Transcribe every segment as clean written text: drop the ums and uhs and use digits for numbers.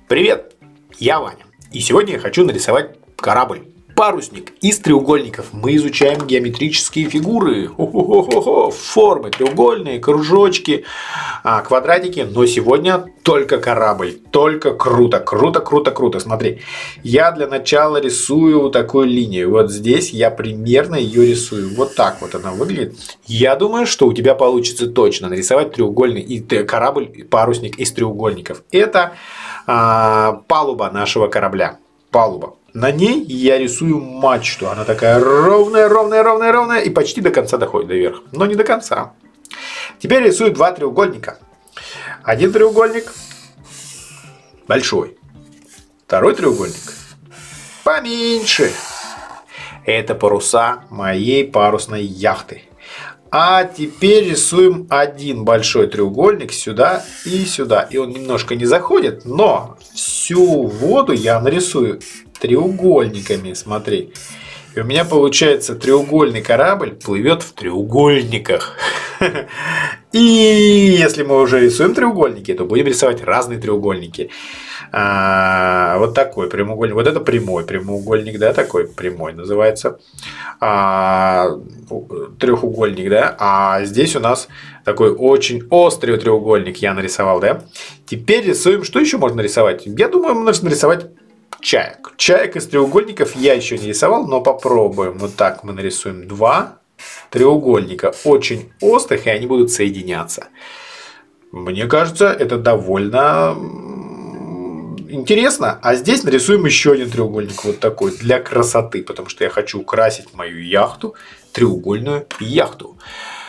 Привет, я Ваня, и сегодня я хочу нарисовать корабль, парусник из треугольников. Мы изучаем геометрические фигуры, формы, треугольные, кружочки, квадратики, но сегодня только корабль, только круто, круто, круто, круто. Смотри, я для начала рисую вот такую линию, вот здесь я примерно ее рисую, вот так вот она выглядит. Я думаю, что у тебя получится точно нарисовать треугольный корабль, парусник из треугольников. Это палуба нашего корабля. Палуба. На ней я рисую мачту. Она такая ровная, ровная, ровная, ровная и почти до конца доходит до верха. Но не до конца. Теперь рисую два треугольника. Один треугольник большой. Второй треугольник поменьше. Это паруса моей парусной яхты. А теперь рисуем один большой треугольник сюда и сюда. И он немножко не заходит, но всю воду я нарисую треугольниками. Смотри. И у меня получается треугольный корабль плывет в треугольниках. И если мы уже рисуем треугольники, то будем рисовать разные треугольники. Вот такой прямоугольник. Вот это прямой прямоугольник, да, такой прямой называется. Трехугольник, да. А здесь у нас такой очень острый треугольник я нарисовал, да. Теперь рисуем. Что еще можно рисовать? Я думаю, нужно нарисовать чаек. Чаек из треугольников я еще не рисовал, но попробуем. Вот так мы нарисуем два треугольника очень острых, и они будут соединяться. Мне кажется, это довольно интересно. А здесь нарисуем еще один треугольник вот такой для красоты, потому что я хочу украсить мою яхту, треугольную яхту.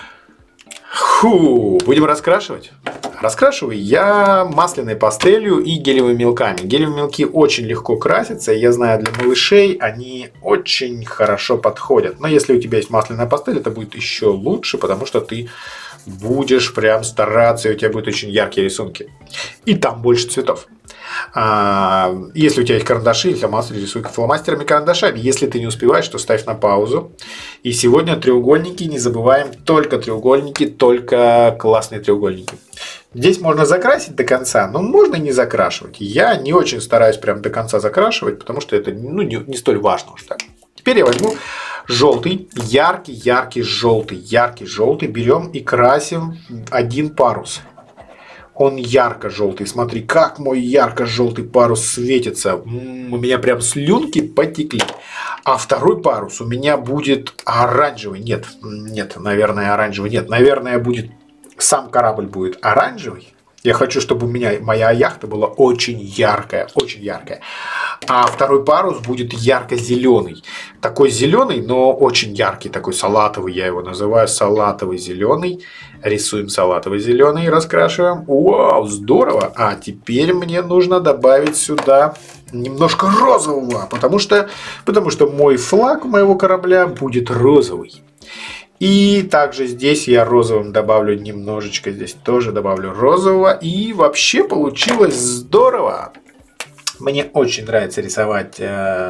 Будем раскрашивать. Раскрашиваю я масляной пастелью и гелевыми мелками. Гелевые мелки очень легко красятся. Я знаю, для малышей они очень хорошо подходят. Но если у тебя есть масляная пастель, это будет еще лучше, потому что ты будешь прям стараться, и у тебя будут очень яркие рисунки. И там больше цветов. Если у тебя есть карандаши или фломастеры, рисуй фломастерами, карандашами. Если ты не успеваешь, то ставь на паузу. И сегодня треугольники, не забываем, только треугольники, только классные треугольники. Здесь можно закрасить до конца, но можно и не закрашивать. Я не очень стараюсь прям до конца закрашивать, потому что это не столь важно уж так. Теперь я возьму желтый, яркий желтый. Берем и красим один парус. Он ярко-желтый. Смотри, как мой ярко-желтый парус светится. У меня прям слюнки потекли. А второй парус у меня будет оранжевый. Нет, наверное, оранжевый. Нет, наверное, будет сам корабль будет оранжевый. Я хочу, чтобы у меня моя яхта была очень яркая, очень яркая. А второй парус будет ярко-зеленый. Такой зеленый, но очень яркий, такой салатовый, я его называю салатовый зеленый. Рисуем салатовый зеленый, раскрашиваем. Вау, здорово! А теперь мне нужно добавить сюда немножко розового, потому что мой флаг моего корабля будет розовый. И также здесь я розовым добавлю немножечко, здесь тоже добавлю розового. И вообще получилось здорово. Мне очень нравится рисовать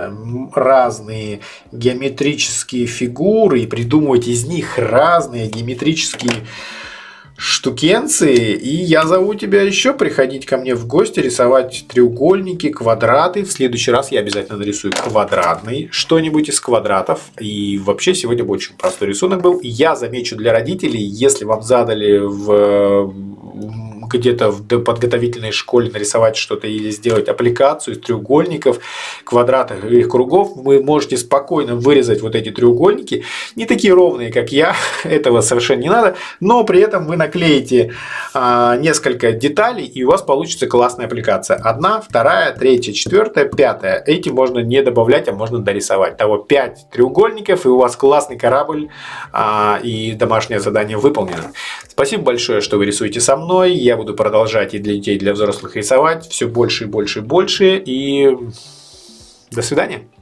разные геометрические фигуры и придумывать из них разные геометрические штукенции. И я зову тебя еще приходить ко мне в гости, рисовать треугольники, квадраты. В следующий раз я обязательно нарисую квадратный, что-нибудь из квадратов. И вообще сегодня очень простой рисунок был. Я замечу для родителей, если вам задали где-то в подготовительной школе нарисовать что-то или сделать аппликацию из треугольников, квадратов и кругов, вы можете спокойно вырезать вот эти треугольники, не такие ровные, как я, этого совершенно не надо, но при этом вы наклеите несколько деталей, и у вас получится классная аппликация. Одна, вторая, третья, четвертая, пятая. Эти можно не добавлять, а можно дорисовать. Того 5 треугольников, и у вас классный корабль, и домашнее задание выполнено. Спасибо большое, что вы рисуете со мной. Я буду продолжать и для детей, и для взрослых рисовать все больше и больше и больше. И до свидания.